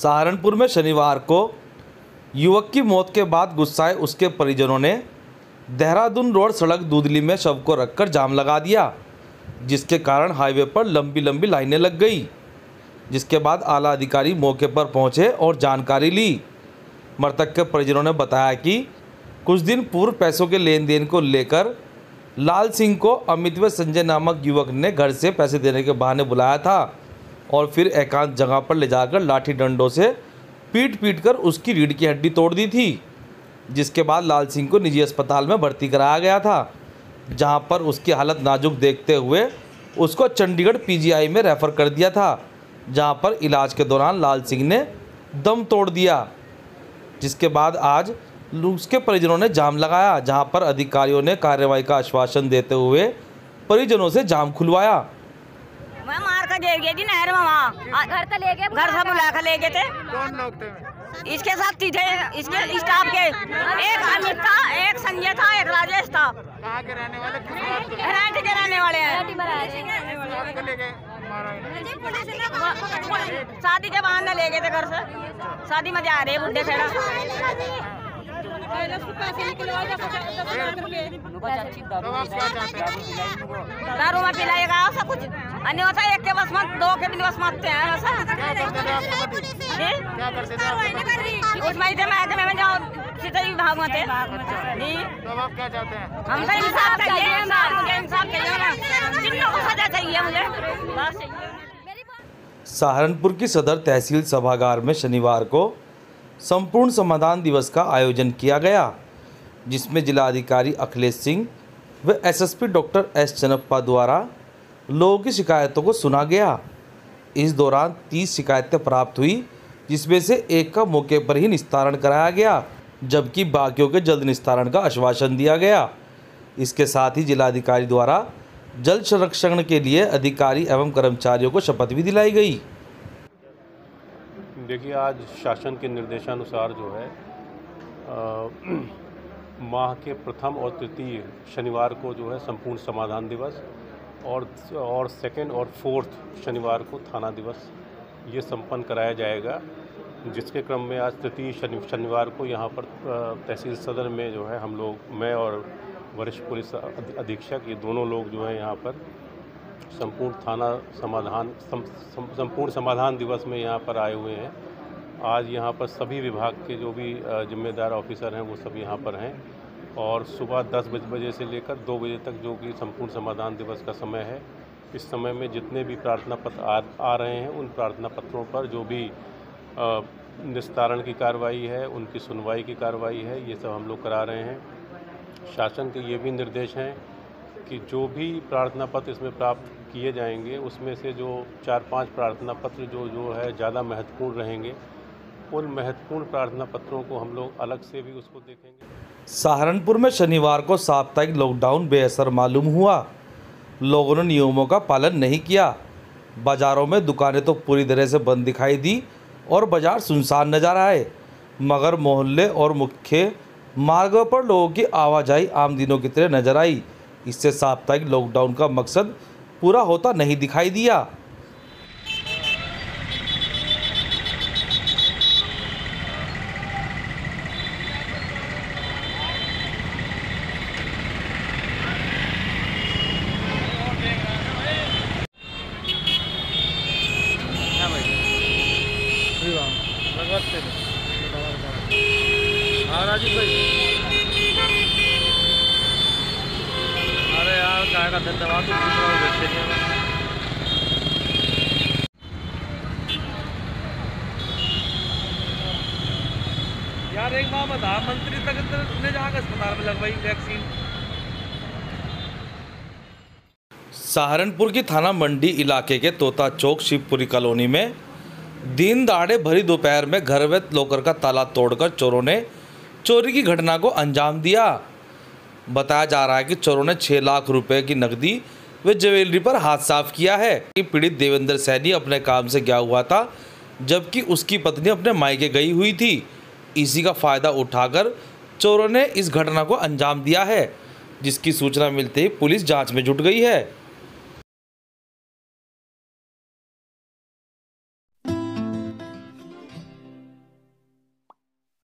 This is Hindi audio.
सहारनपुर में शनिवार को युवक की मौत के बाद गुस्साए उसके परिजनों ने देहरादून रोड सड़क दूधली में शव को रखकर जाम लगा दिया, जिसके कारण हाईवे पर लंबी लंबी लाइनें लग गई। जिसके बाद आला अधिकारी मौके पर पहुंचे और जानकारी ली। मृतक के परिजनों ने बताया कि कुछ दिन पूर्व पैसों के लेन देन को लेकर लाल सिंह को अमित व संजय नामक युवक ने घर से पैसे देने के बहाने बुलाया था और फिर एकांत जगह पर ले जाकर लाठी डंडों से पीट कर उसकी रीढ़ की हड्डी तोड़ दी थी। जिसके बाद लाल सिंह को निजी अस्पताल में भर्ती कराया गया था, जहां पर उसकी हालत नाजुक देखते हुए उसको चंडीगढ़ पीजीआई में रेफर कर दिया था, जहां पर इलाज के दौरान लाल सिंह ने दम तोड़ दिया। जिसके बाद आज उसके परिजनों ने जाम लगाया, जहां पर अधिकारियों ने कार्रवाई का आश्वासन देते हुए परिजनों से जाम खुलवाया। मैं मार कर दे गई थी नहर में, वहाँ घर से ले गए, घर से बुला कर ले गए थे। कौन लोग थे? इसके साथ थे, इसके स्टाफ के, एक अमित था, एक संजय था, एक राजेश था। कहाँ के रहने वाले? रांची के रहने वाले हैं। शादी के बहाने ले गए थे घर से, शादी में जा रहे बुढ़े खेड़ा। दारू में पिलाएगा सब कुछ अन्य होता है, एक के बस मत, दो के भी बस मत हैं। उसमें मैं जाओ सीधे विभाग में थे। क्या चाहते हैं? हमसे इंसाफ चाहिए, मुझे इंसाफ चाहिए ना, जिन लोगों को सजा चाहिए मुझे, बस चाहिए। सहारनपुर की सदर तहसील सभागार में शनिवार को संपूर्ण समाधान दिवस का आयोजन किया गया, जिसमें जिलाधिकारी अखिलेश सिंह व एसएसपी डॉक्टर एस चन्नप्पा द्वारा लोगों की शिकायतों को सुना गया। इस दौरान 30 शिकायतें प्राप्त हुई, जिसमें से एक का मौके पर ही निस्तारण कराया गया, जबकि बाकियों के जल्द निस्तारण का आश्वासन दिया गया। इसके साथ ही जिलाधिकारी द्वारा जल संरक्षण के लिए अधिकारी एवं कर्मचारियों को शपथ भी दिलाई गई। देखिए, आज शासन के निर्देशानुसार जो है माह के प्रथम और तृतीय शनिवार को जो है संपूर्ण समाधान दिवस और सेकेंड और फोर्थ शनिवार को थाना दिवस ये संपन्न कराया जाएगा, जिसके क्रम में आज तृतीय शनिवार को यहाँ पर तहसील सदर में जो है हम लोग, मैं और वरिष्ठ पुलिस अधीक्षक, ये दोनों लोग जो है यहाँ पर संपूर्ण समाधान दिवस में यहाँ पर आए हुए हैं। आज यहाँ पर सभी विभाग के जो भी जिम्मेदार ऑफिसर हैं वो सब यहाँ पर हैं और सुबह 10 बजे से लेकर 2 बजे तक जो कि संपूर्ण समाधान दिवस का समय है, इस समय में जितने भी प्रार्थना पत्र आ रहे हैं उन प्रार्थना पत्रों पर जो भी निस्तारण की कार्रवाई है, उनकी सुनवाई की कार्रवाई है, ये सब हम लोग करा रहे हैं। शासन के ये भी निर्देश हैं कि जो भी प्रार्थना पत्र इसमें प्राप्त किए जाएंगे उसमें से जो 4-5 प्रार्थना पत्र जो है ज़्यादा महत्वपूर्ण रहेंगे, उन महत्वपूर्ण प्रार्थना पत्रों को हम लोग अलग से भी उसको देखेंगे। सहारनपुर में शनिवार को साप्ताहिक लॉकडाउन बेअसर मालूम हुआ। लोगों ने नियमों का पालन नहीं किया। बाज़ारों में दुकानें तो पूरी तरह से बंद दिखाई दी और बाज़ार सुनसान नजर आए, मगर मोहल्ले और मुख्य मार्गों पर लोगों की आवाजाही आम दिनों की तरह नजर आई। इससे साप्ताहिक लॉकडाउन का मकसद पूरा होता नहीं दिखाई दिया। राजीव भाई, अरे यार काय का धन्यवाद यार। एक बार प्रधानमंत्री तक ने जाकर अस्पताल में लगवाई वैक्सीन। सहारनपुर की थाना मंडी इलाके के तोता चौक शिवपुरी कॉलोनी में दिन दहाड़े भरी दोपहर में घर व लॉकर का ताला तोड़कर चोरों ने चोरी की घटना को अंजाम दिया। बताया जा रहा है कि चोरों ने 6 लाख रुपए की नकदी व ज्वेलरी पर हाथ साफ किया है कि पीड़ित देवेंद्र सैनी अपने काम से गया हुआ था, जबकि उसकी पत्नी अपने मायके गई हुई थी। इसी का फ़ायदा उठाकर चोरों ने इस घटना को अंजाम दिया है, जिसकी सूचना मिलते ही पुलिस जांच में जुट गई है।